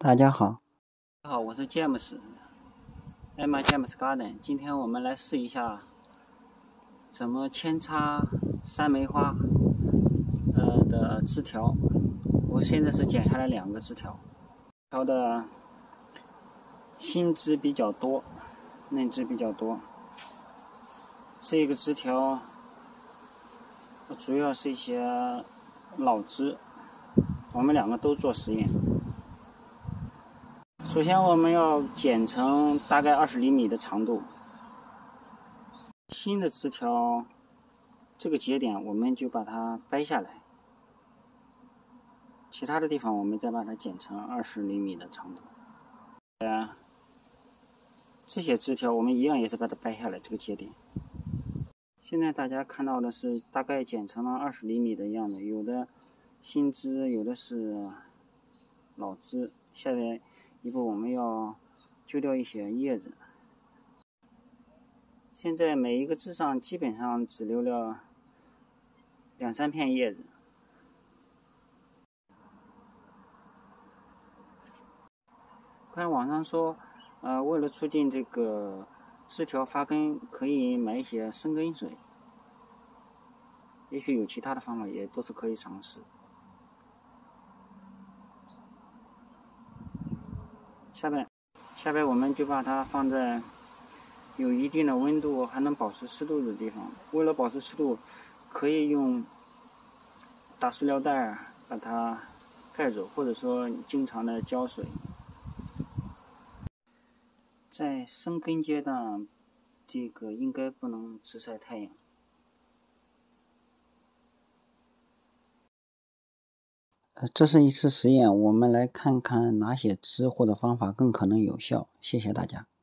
大家好， 我是 James，Emma James Garden。今天我们来试一下怎么扦插山梅花的枝条。我现在是剪下来2个枝条，条的新枝比较多，嫩枝比较多。这个枝条主要是一些老枝，我们2个都做实验。首先我们要剪成大概20厘米的长度。新的枝条这个节点我们就把它掰下来，其他的地方我们再把它剪成20厘米的长度。这些枝条我们一样也是把它掰下来，这个节点。现在大家看到的是大概剪成了20厘米的样子，有的新枝，有的是老枝。下来一步我们要揪掉一些叶子。现在每一个枝上基本上只留了2、3片叶子。看网上说，为了促进这个枝条发根，可以买一些生根水。也许有其他的方法，也都是可以尝试。下边我们就把它放在有一定的温度还能保持湿度的地方。为了保持湿度，可以用大塑料袋把它盖住，或者说经常的浇水。在生根阶段，这个应该不能直晒太阳。 这是一次实验，我们来看看哪些枝或者方法更可能有效。谢谢大家。